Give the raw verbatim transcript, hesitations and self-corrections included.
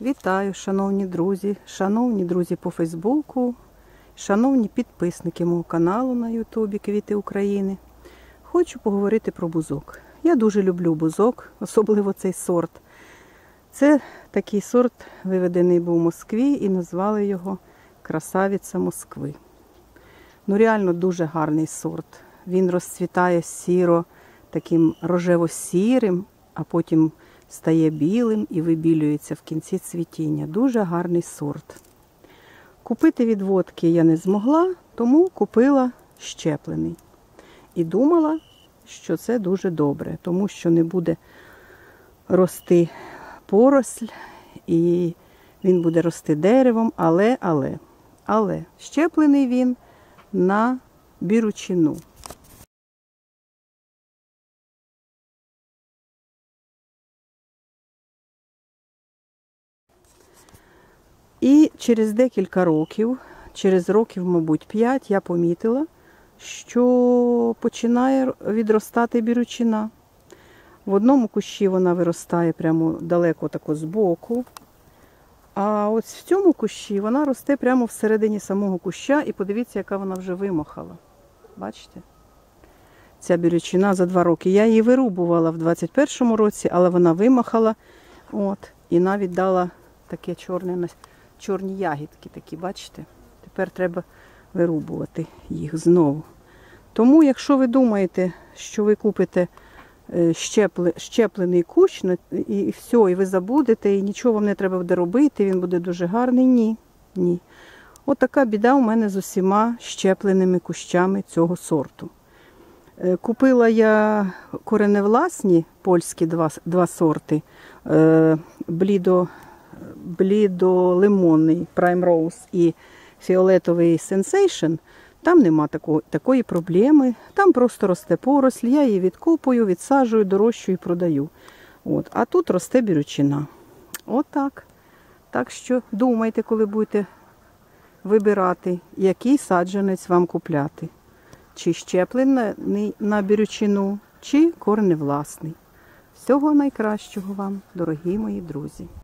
Вітаю, шановні друзі, шановні друзі по Фейсбуку, шановні підписники мого каналу на Ютубі «Квіти України». Хочу поговорити про бузок. Я дуже люблю бузок, особливо цей сорт. Це такий сорт, виведений був в Москві, і назвали його «Красавиця Москви». Ну, реально дуже гарний сорт. Він розцвітає сіро, таким рожево-сірим, а потім стає білим і вибілюється в кінці цвітіння. Дуже гарний сорт. Купити відводки я не змогла, тому купила щеплений. І думала, що це дуже добре, тому що не буде рости поросль, і він буде рости деревом, але, але, але, щеплений він на біручину. І через декілька років, через років, мабуть, п'ять, я помітила, що починає відростати біручина. В одному кущі вона виростає прямо далеко тако збоку, а ось в цьому кущі вона росте прямо всередині самого куща, і подивіться, яка вона вже вимахала. Бачите? Ця біручина за два роки. Я її вирубувала в двадцять першому році, але вона вимахала, от, і навіть дала таке чорне, чорні ягідки такі, бачите? Тепер треба вирубувати їх знову. Тому, якщо ви думаєте, що ви купите щеплений кущ, і все, і ви забудете, і нічого вам не треба буде робити, він буде дуже гарний, ні. Ні. От така біда у мене з усіма щепленими кущами цього сорту. Купила я кореневласні польські два, два сорти, блідо, блідо-лимонний Prime Rose і фіолетовий Sensation. Там нема такої, такої проблеми, там просто росте поросль, я її відкопую, відсаджую, дорощую і продаю. От. А тут росте біручина. Отак. Так що думайте, коли будете вибирати, який саджанець вам купляти. Чи щеплений на бірючину, чи кореневласний. Всього найкращого вам, дорогі мої друзі.